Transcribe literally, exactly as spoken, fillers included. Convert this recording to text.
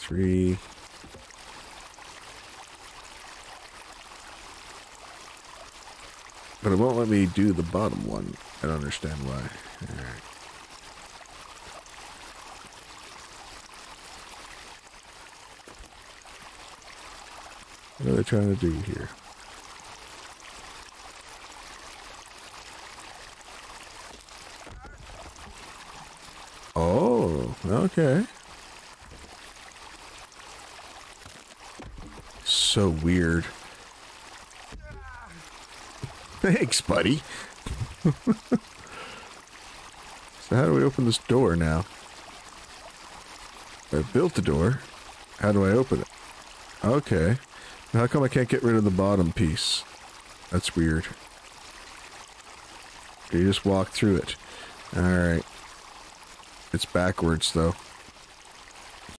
three. But it won't let me do the bottom one. I don't understand why. Alright. What are they trying to do here? Oh, okay. So weird. Thanks, buddy. So how do we open this door now? I built the door. How do I open it? Okay. How come I can't get rid of the bottom piece? That's weird. You just walk through it. Alright. It's backwards, though.